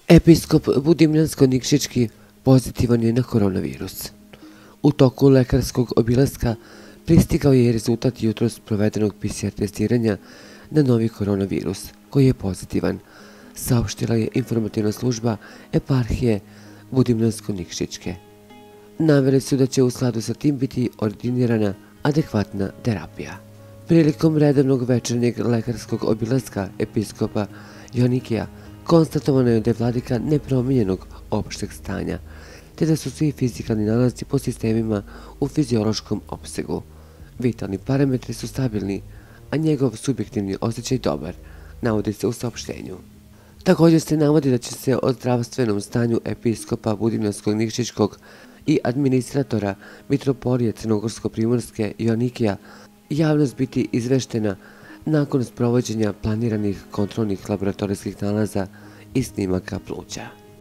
Episkop Budimljansko-Nikšićki pozitivan je na koronavirus. U toku lekarskog obilaska pristigao je i rezultat jutros provedenog PCR testiranja na novi koronavirus, koji je pozitivan, saopštila je informativna služba eparhije Budimljansko-Nikšićke. Naveli su da će u skladu sa tim biti ordinirana adekvatna terapija. Prilikom redovnog večernjeg lekarskog obilaska episkopa Joanikija konstatovano je da je vladika nepromijenjenog opšteg stanja, te da su svi fizikalni nalazi po sistemima u fiziološkom opsegu. Vitalni parametri su stabilni, a njegov subjektivni osjećaj dobar, navodi se u saopštenju. Također se navodi da će se o zdravstvenom stanju episkopa Budimljansko-Nikšićkog i administratora mitropolije Crnogorsko-Primorske Joanikija javnost biti izveštena nakon sprovođenja planiranih kontrolnih laboratorijskih nalaza i snimaka pluća.